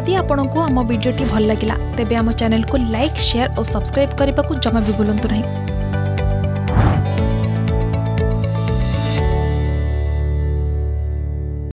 जदि आपंक आम भिडी भल लगा तेब आम चैनल को लाइक शेयर और सब्सक्राइब करने को जमा भी भूलु नहीं।